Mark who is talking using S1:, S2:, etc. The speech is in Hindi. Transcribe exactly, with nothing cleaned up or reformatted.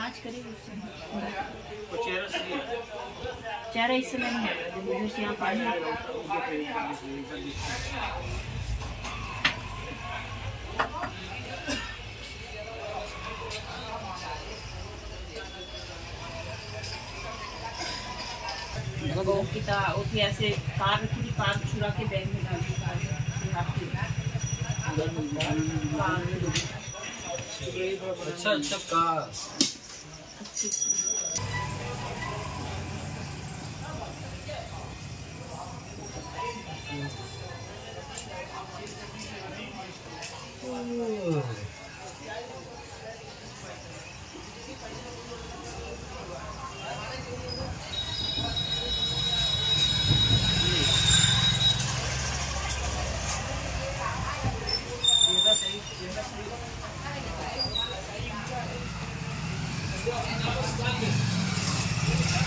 S1: आज करेगी चेहरा इस समय नहीं है मुझे से यहाँ पानी वो किता ओके ऐसे कार रखी थी कार चुरा के बैग में डाल दी कार
S2: अच्छा अच्छा कार सही